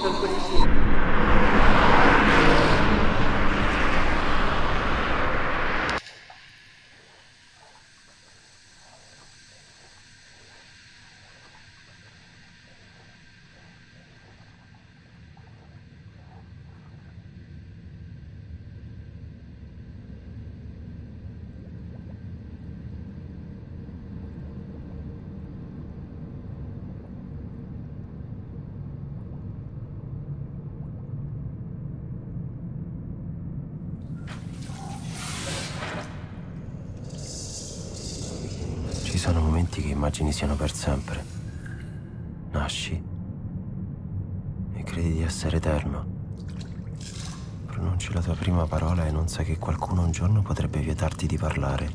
dal poliziere. Ci sono momenti che immagini siano per sempre. Nasci e credi di essere eterno. Pronunci la tua prima parola e non sai che qualcuno un giorno potrebbe vietarti di parlare.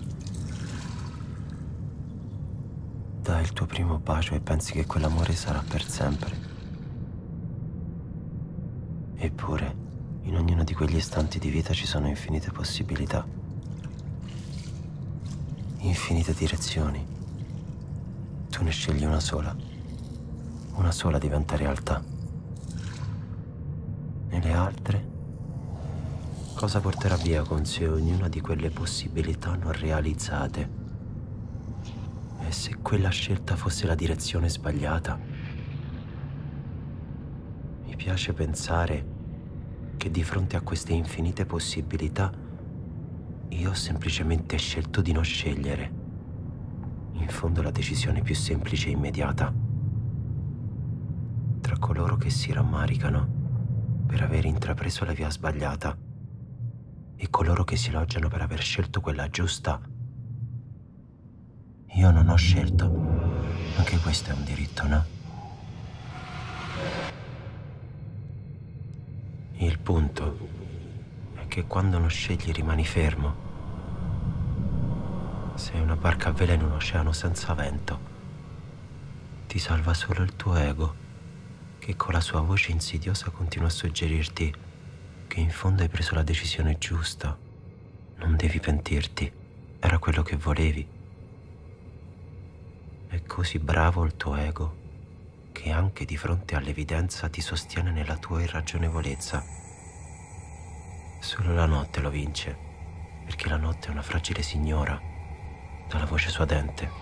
Dai il tuo primo bacio e pensi che quell'amore sarà per sempre. Eppure, in ognuno di quegli istanti di vita ci sono infinite possibilità. Infinite direzioni. Tu ne scegli una sola diventa realtà. E le altre? Cosa porterà via con sé ognuna di quelle possibilità non realizzate? E se quella scelta fosse la direzione sbagliata? Mi piace pensare che di fronte a queste infinite possibilità io ho semplicemente scelto di non scegliere. In fondo la decisione più semplice e immediata. Tra coloro che si rammaricano per aver intrapreso la via sbagliata e coloro che si elogiano per aver scelto quella giusta, io non ho scelto. Anche questo è un diritto, no? Il punto è che quando non scegli rimani fermo. Sei una barca a vela in un oceano senza vento. Ti salva solo il tuo ego, che con la sua voce insidiosa continua a suggerirti che in fondo hai preso la decisione giusta. Non devi pentirti, era quello che volevi. È così bravo il tuo ego che anche di fronte all'evidenza ti sostiene nella tua irragionevolezza. Solo la notte lo vince, perché la notte è una fragile signora dalla voce suadente.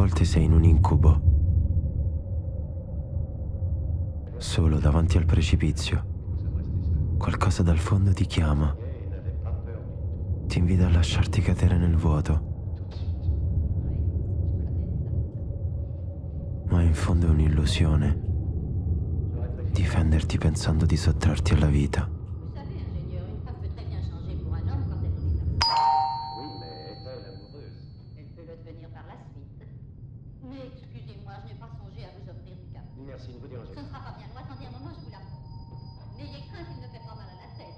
volte sei in un incubo, solo davanti al precipizio. Qualcosa dal fondo ti chiama, ti invita a lasciarti cadere nel vuoto. Ma in fondo è un'illusione, difenderti pensando di sottrarti alla vita. Vous savez, ingénieur, une femme peut très bien changer pour un homme quand elle en est amoureuse. Oui, mais est-elle amoureuse? Elle peut le devenir par la suite. Mais excusez-moi, je n'ai pas songé à vous offrir du café. Merci, ne vous dérangez Ce pas. ne sera pas bien loin, attendez un moment, je vous l'apprends. N'ayez crainte, il ne fait pas mal à la tête.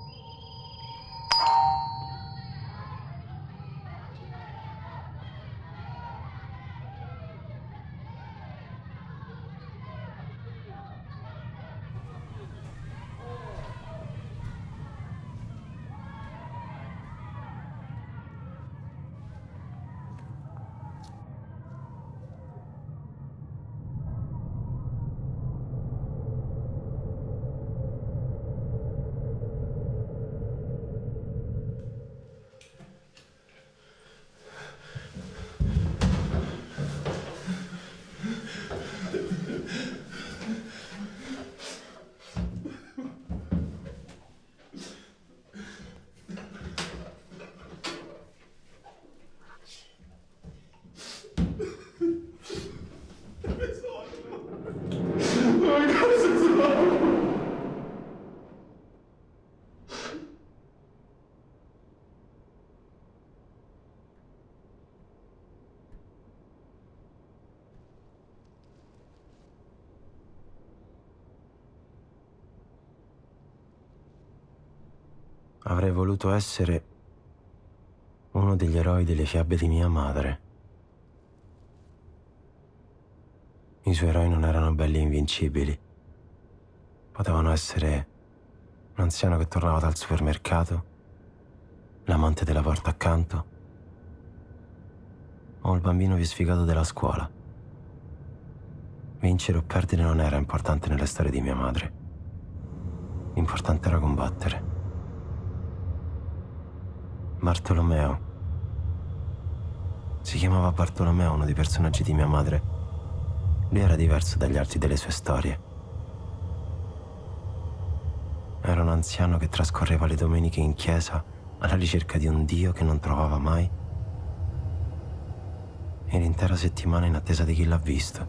Avrei voluto essere uno degli eroi delle fiabe di mia madre. I suoi eroi non erano belli e invincibili. Potevano essere un anziano che tornava dal supermercato, l'amante della porta accanto, o il bambino più sfigato della scuola. Vincere o perdere non era importante nelle storie di mia madre. L'importante era combattere. Bartolomeo. Si chiamava Bartolomeo, uno dei personaggi di mia madre. Lui era diverso dagli altri delle sue storie. Era un anziano che trascorreva le domeniche in chiesa alla ricerca di un Dio che non trovava mai e l'intera settimana in attesa di chi l'ha visto.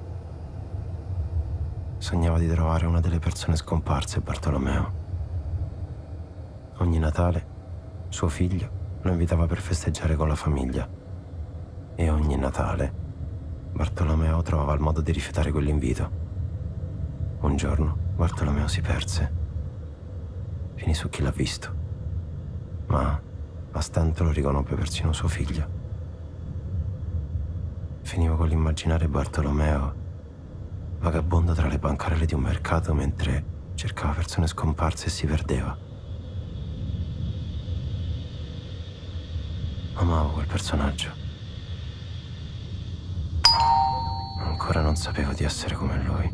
Sognava di trovare una delle persone scomparse, Bartolomeo. Ogni Natale suo figlio lo invitava per festeggiare con la famiglia e ogni Natale Bartolomeo trovava il modo di rifiutare quell'invito. Un giorno Bartolomeo si perse. Finì su chi l'ha visto, ma a stento lo riconobbe persino suo figlio. Finivo con l'immaginare Bartolomeo vagabondo tra le bancarelle di un mercato mentre cercava persone scomparse e si perdeva. Amavo quel personaggio. Ancora non sapevo di essere come lui.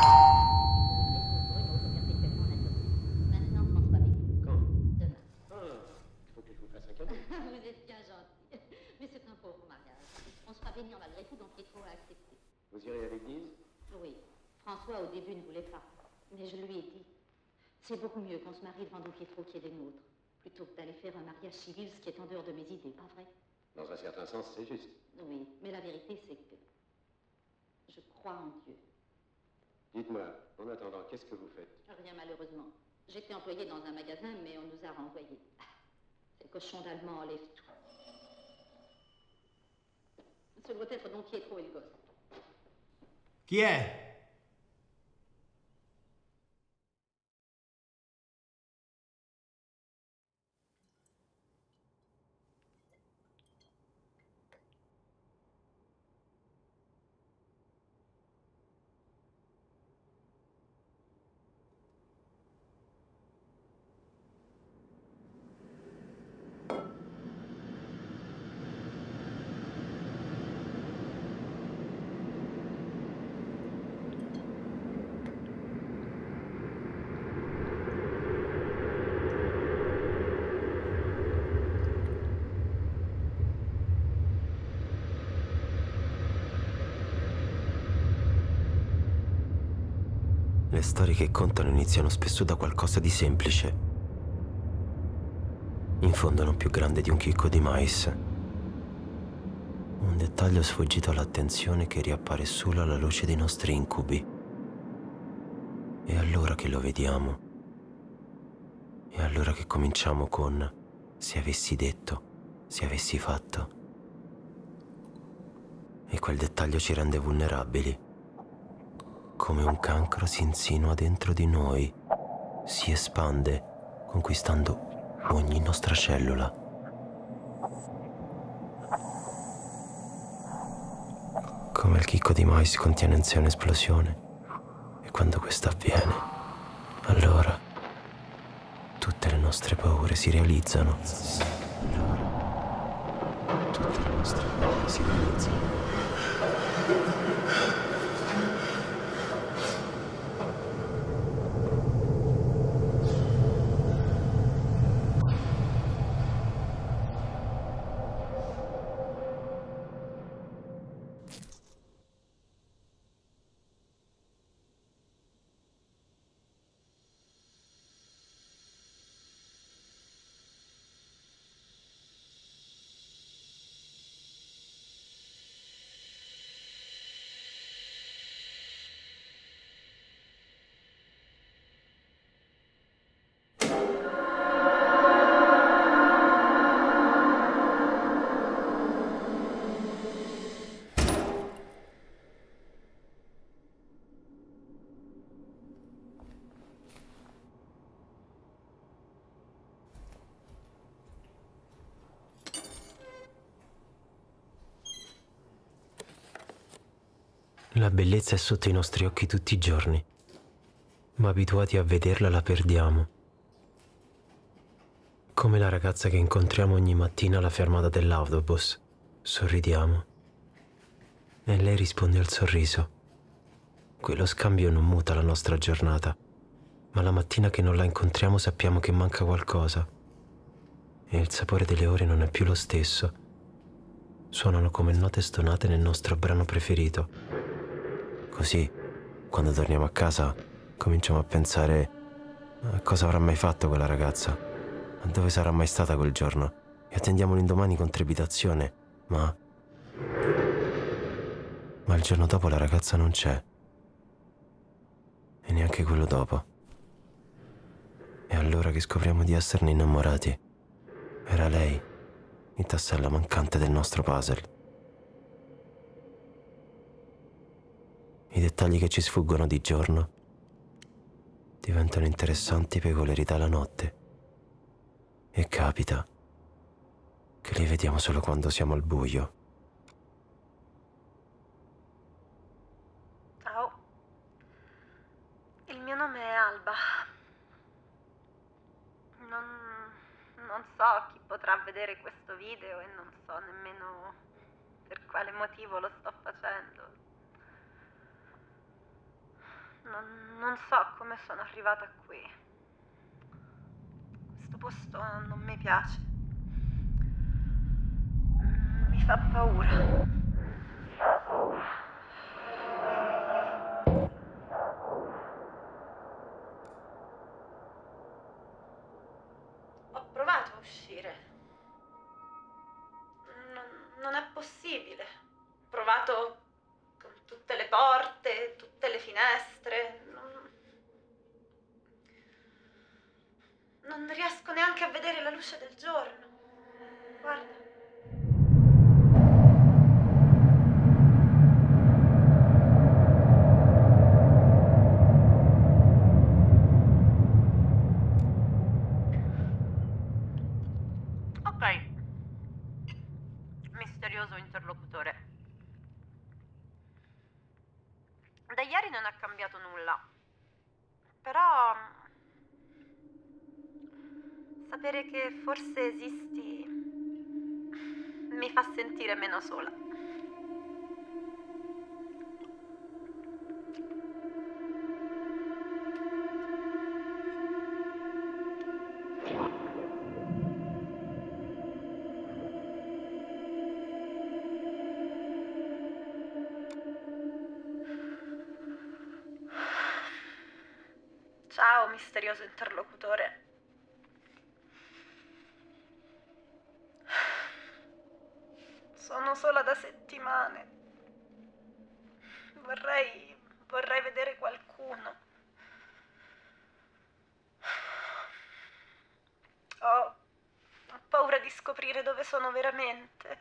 Maintenant, François Mitterrand. Quand? Demain. Il faut que je vous fasse un cadeau. Vous êtes bien gentil. Mais c'est un pauvre mariage. On sera bénis malgré tout, donc Pietro a accepté. Vous irez à l'église? Oui. François, au début, ne voulait pas. Mais je lui ai dit. C'est beaucoup mieux qu'on se marie devant Don Pietro qui est des nôtres, plutôt que d'aller faire un mariage civil, ce qui est en dehors de mes idées, pas vrai? Dans un certain sens, c'est juste. Oui, mais la vérité, c'est que je crois en Dieu. Dites-moi, en attendant, qu'est-ce que vous faites? Rien, malheureusement. J'étais employée dans un magasin, mais on nous a renvoyés. Ces cochons d'Allemands enlèvent tout. Ce doit être Don Pietro et le gosse. Chi è? Le storie che contano iniziano spesso da qualcosa di semplice, in fondo non più grande di un chicco di mais. Un dettaglio sfuggito all'attenzione che riappare solo alla luce dei nostri incubi. E allora che lo vediamo. E allora che cominciamo con se avessi detto, se avessi fatto. E quel dettaglio ci rende vulnerabili. Come un cancro si insinua dentro di noi, si espande, conquistando ogni nostra cellula. Come il chicco di mais contiene in sé un'esplosione, e quando questa avviene, allora tutte le nostre paure si realizzano. Allora, tutte le nostre paure si realizzano. La bellezza è sotto i nostri occhi tutti i giorni, ma abituati a vederla la perdiamo. Come la ragazza che incontriamo ogni mattina alla fermata dell'autobus. Sorridiamo. E lei risponde al sorriso. Quello scambio non muta la nostra giornata, ma la mattina che non la incontriamo sappiamo che manca qualcosa. E il sapore delle ore non è più lo stesso. Suonano come note stonate nel nostro brano preferito. Così, quando torniamo a casa, cominciamo a pensare a cosa avrà mai fatto quella ragazza, a dove sarà mai stata quel giorno, e attendiamo l'indomani con trepidazione, ma il giorno dopo la ragazza non c'è. E neanche quello dopo. E allora che scopriamo di esserne innamorati. Era lei, il tassello mancante del nostro puzzle. I dettagli che ci sfuggono di giorno diventano interessanti peculiarità la notte. E capita che li vediamo solo quando siamo al buio. Ciao, il mio nome è Alba. Non so chi potrà vedere questo video e non so nemmeno per quale motivo lo sto facendo. Non so come sono arrivata qui. Questo posto non mi piace. Mi fa paura. Ho provato a uscire. Non è possibile. Ho provato con tutte le porte, tutte le finestre. Non riesco neanche a vedere la luce del giorno. Guarda. Ok. Misterioso interlocutore. Da ieri non è cambiato nulla. Però sapere che forse esisti mi fa sentire meno sola. Ciao, misterioso interlocutore. Sono sola da settimane. Vorrei vedere qualcuno. Ho paura di scoprire dove sono veramente.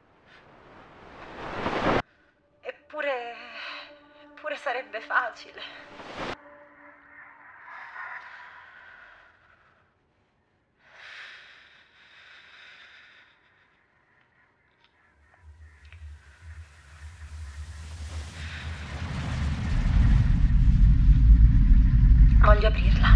Eppure sarebbe facile. Voglio aprirla.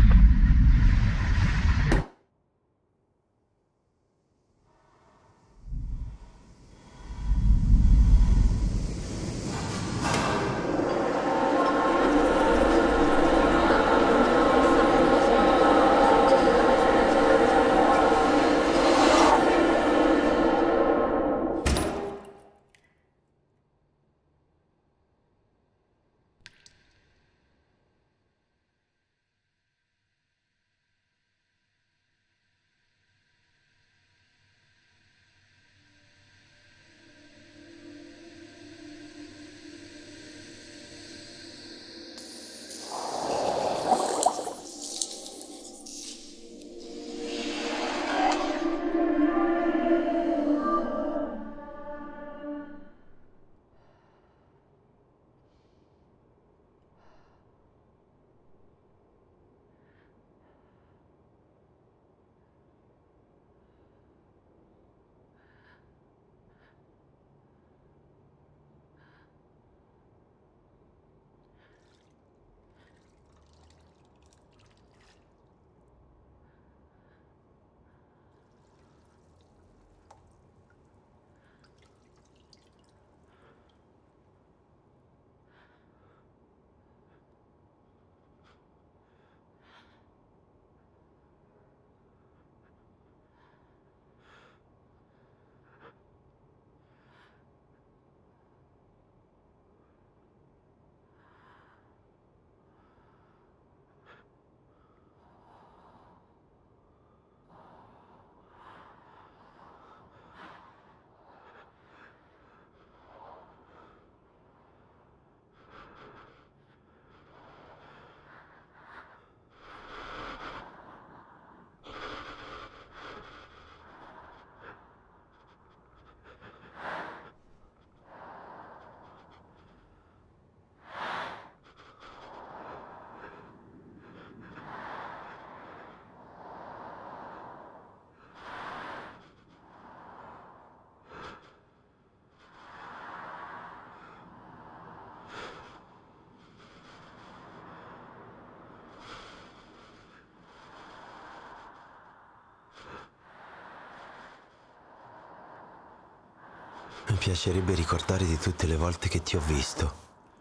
Mi piacerebbe ricordare di tutte le volte che ti ho visto,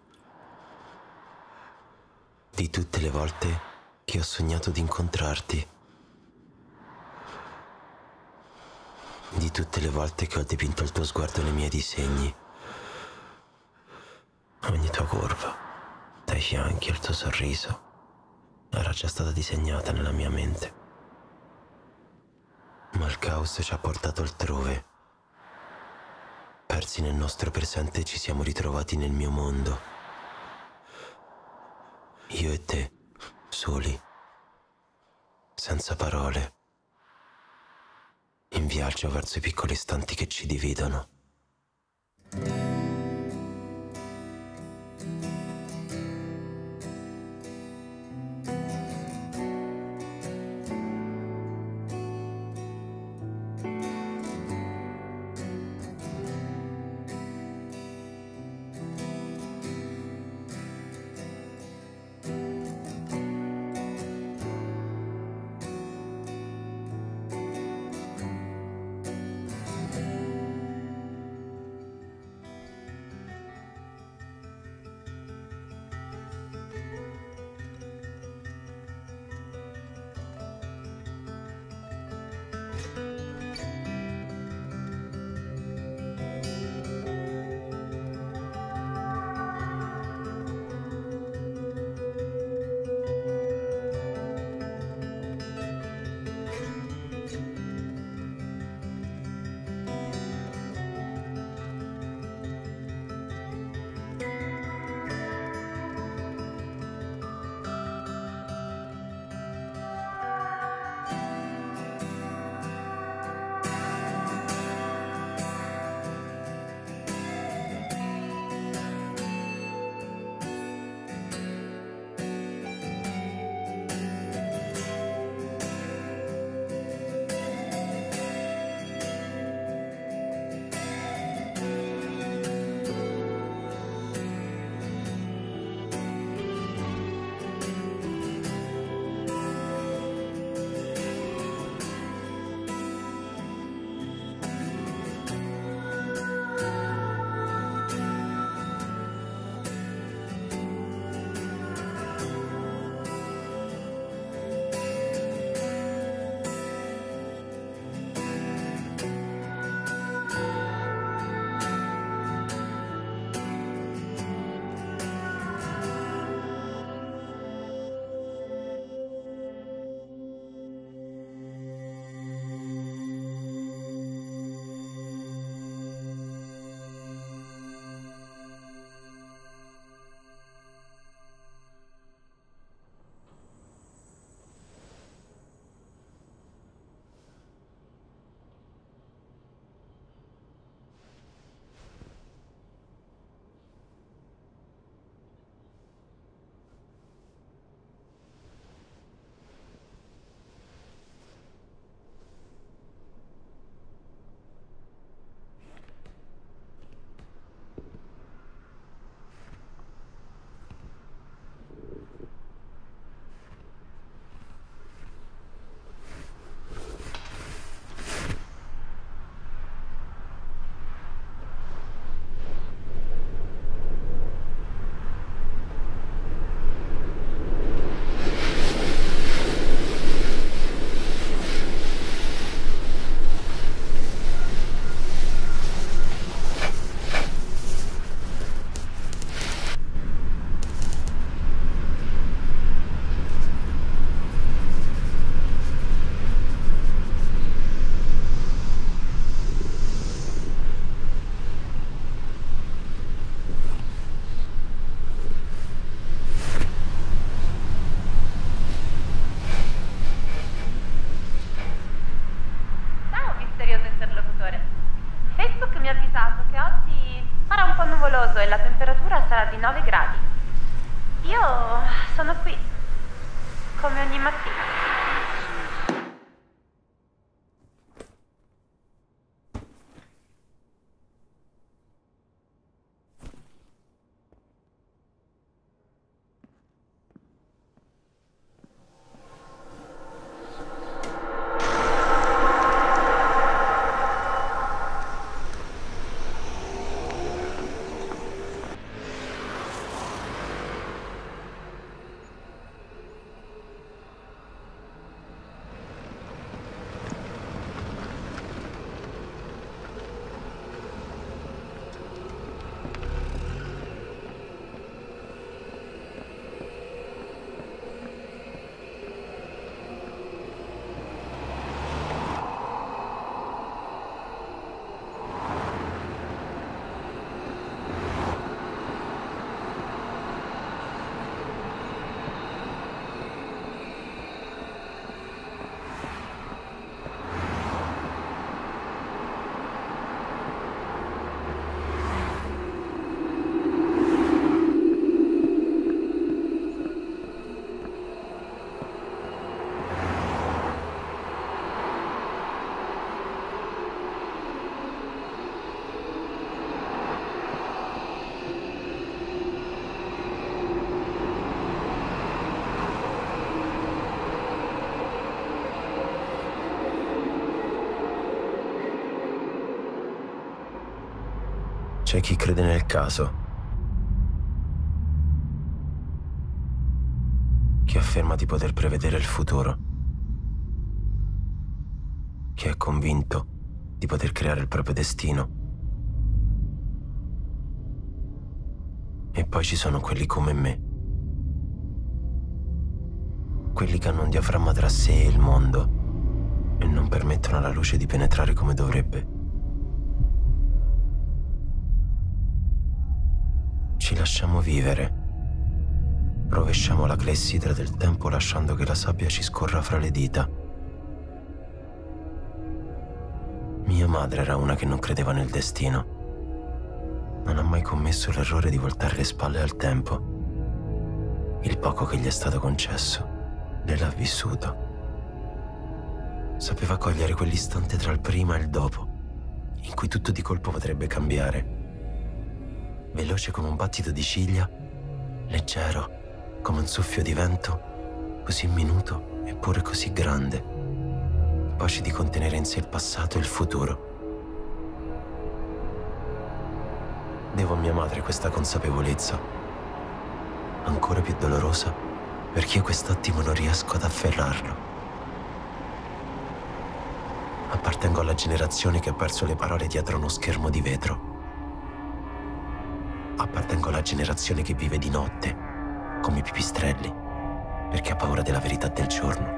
di tutte le volte che ho sognato di incontrarti, di tutte le volte che ho dipinto il tuo sguardo nei miei disegni, ogni tua curva, dai fianchi al tuo sorriso, era già stata disegnata nella mia mente. Ma il caos ci ha portato altrove. Persi nel nostro presente ci siamo ritrovati nel mio mondo. Io e te, soli, senza parole, in viaggio verso i piccoli istanti che ci dividono. nuvoloso e la temperatura sarà di 9 gradi. Io sono qui, come ogni mattina. C'è chi crede nel caso, chi afferma di poter prevedere il futuro, chi è convinto di poter creare il proprio destino. E poi ci sono quelli come me, quelli che hanno un diaframma tra sé e il mondo e non permettono alla luce di penetrare come dovrebbe. Ci lasciamo vivere, rovesciamo la clessidra del tempo lasciando che la sabbia ci scorra fra le dita. Mia madre era una che non credeva nel destino. Non ha mai commesso l'errore di voltare le spalle al tempo. Il poco che gli è stato concesso, lei l'ha vissuto. Sapeva cogliere quell'istante tra il prima e il dopo, in cui tutto di colpo potrebbe cambiare. Veloce come un battito di ciglia, leggero come un soffio di vento, così minuto eppure così grande, capace di contenere in sé il passato e il futuro. Devo a mia madre questa consapevolezza, ancora più dolorosa perché io quest'attimo non riesco ad afferrarlo. Appartengo alla generazione che ha perso le parole dietro uno schermo di vetro. Appartengo alla generazione che vive di notte, come i pipistrelli, perché ha paura della verità del giorno.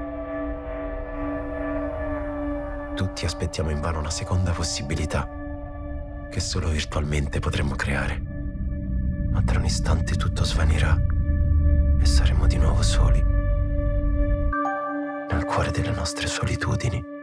Tutti aspettiamo invano una seconda possibilità, che solo virtualmente potremmo creare. Ma tra un istante tutto svanirà e saremo di nuovo soli, nel cuore delle nostre solitudini.